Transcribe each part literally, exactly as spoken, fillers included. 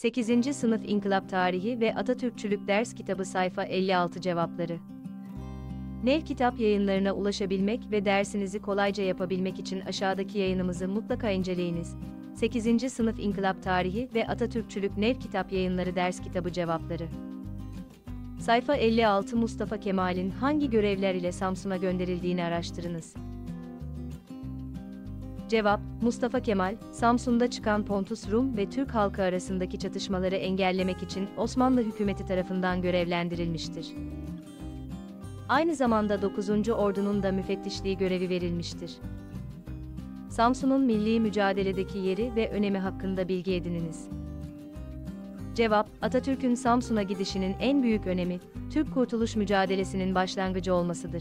sekizinci Sınıf İnkılap Tarihi ve Atatürkçülük Ders Kitabı Sayfa elli altı Cevapları. Nev Kitap Yayınlarına ulaşabilmek ve dersinizi kolayca yapabilmek için aşağıdaki yayınımızı mutlaka inceleyiniz. sekizinci Sınıf İnkılap Tarihi ve Atatürkçülük Nev Kitap Yayınları Ders Kitabı Cevapları. Sayfa elli altı Mustafa Kemal'in hangi görevler ile Samsun'a gönderildiğini araştırınız. Cevap: Mustafa Kemal, Samsun'da çıkan Pontus Rum ve Türk halkı arasındaki çatışmaları engellemek için Osmanlı hükümeti tarafından görevlendirilmiştir. Aynı zamanda dokuzuncu Ordu'nun da müfettişliği görevi verilmiştir. Samsun'un milli mücadeledeki yeri ve önemi hakkında bilgi edininiz. Cevap: Atatürk'ün Samsun'a gidişinin en büyük önemi, Türk kurtuluş mücadelesinin başlangıcı olmasıdır.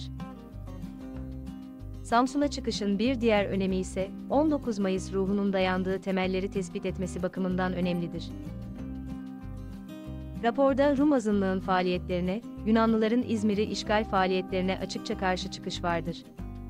Samsun'a çıkışın bir diğer önemi ise, on dokuz Mayıs ruhunun dayandığı temelleri tespit etmesi bakımından önemlidir. Raporda Rum azınlığın faaliyetlerine, Yunanlıların İzmir'i işgal faaliyetlerine açıkça karşı çıkış vardır.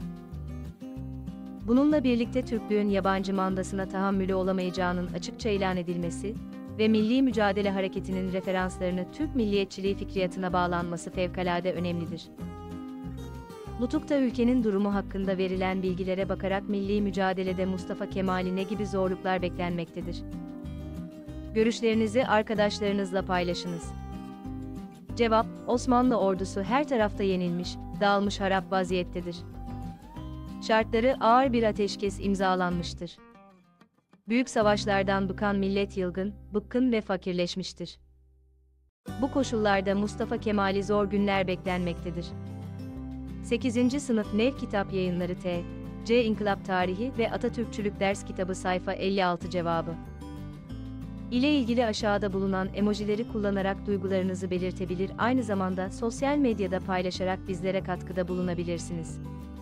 Bununla birlikte Türklüğün yabancı mandasına tahammülü olamayacağının açıkça ilan edilmesi ve milli mücadele hareketinin referanslarını Türk milliyetçiliği fikriyatına bağlanması fevkalade önemlidir. Nutuk'ta ülkenin durumu hakkında verilen bilgilere bakarak milli mücadelede Mustafa Kemal'i ne gibi zorluklar beklenmektedir? Görüşlerinizi arkadaşlarınızla paylaşınız. Cevap: Osmanlı ordusu her tarafta yenilmiş, dağılmış harap vaziyettedir. Şartları ağır bir ateşkes imzalanmıştır. Büyük savaşlardan bıkan millet yılgın, bıkkın ve fakirleşmiştir. Bu koşullarda Mustafa Kemal'i zor günler beklenmektedir. sekizinci Sınıf Nev Kitap Yayınları T C İnkılap Tarihi ve Atatürkçülük Ders Kitabı Sayfa elli altı Cevabı ile ilgili aşağıda bulunan emojileri kullanarak duygularınızı belirtebilir, aynı zamanda sosyal medyada paylaşarak bizlere katkıda bulunabilirsiniz.